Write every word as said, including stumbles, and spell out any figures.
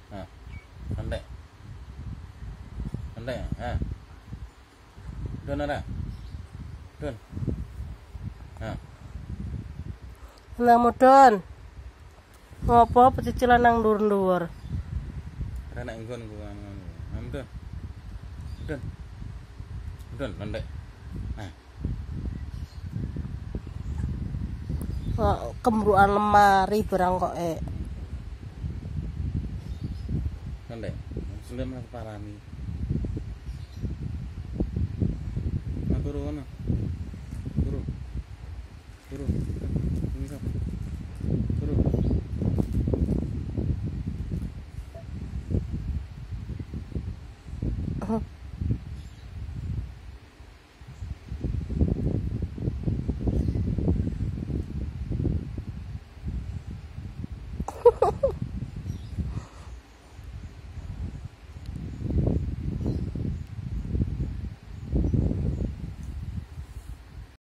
Nah, landai. Landai. Ah. Dun ada. Dun. Nah. Lah mudun. Ngopo pecicilan nang dhuwur-dhuwur? Karena enggon gua ngono. Am dun. Dun. Dun landai. Nah. Kok kembruan lemari barang kok eh. Landai. Sudah malah parani. Maturu ngono.